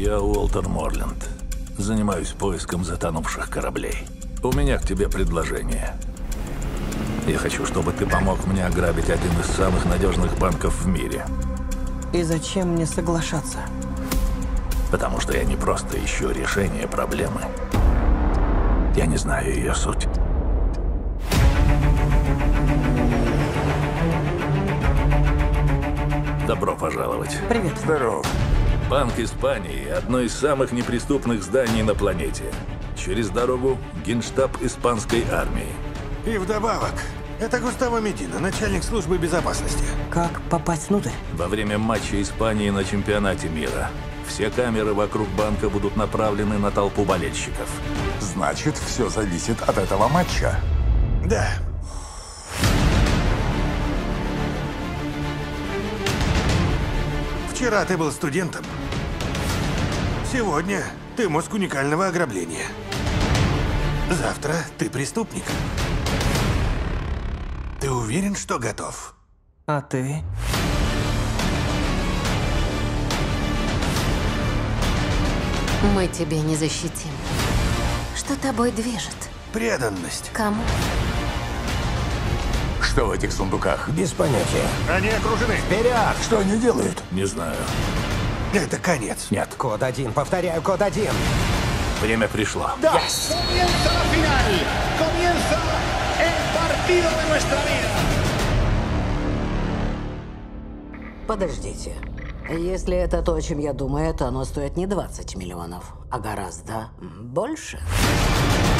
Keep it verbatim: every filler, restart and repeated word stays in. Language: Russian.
Я Уолтер Морленд. Занимаюсь поиском затонувших кораблей. У меня к тебе предложение. Я хочу, чтобы ты помог мне ограбить один из самых надежных банков в мире. И зачем мне соглашаться? Потому что я не просто ищу решение проблемы. Я не знаю ее суть. Добро пожаловать. Привет. Здорово. Банк Испании – одно из самых неприступных зданий на планете. Через дорогу – генштаб испанской армии. И вдобавок, это Густаво Медина, начальник службы безопасности. Как попасть внутрь? Во время матча Испании на чемпионате мира все камеры вокруг банка будут направлены на толпу болельщиков. Значит, все зависит от этого матча. Да. Вчера ты был студентом. Сегодня ты мозг уникального ограбления. Завтра ты преступник. Ты уверен, что готов? А ты? Мы тебя не защитим. Что тобой движет? Преданность. Кому? Что в этих сундуках? Без понятия. Они окружены. Вперед! Что они делают? Не знаю. Это конец. Нет. Код один, повторяю, код один. Время пришло. Yes. Comienza la final. Comienza el partido de nuestra vida. Подождите. Если это то, о чем я думаю, то оно стоит не двадцать миллионов, а гораздо больше.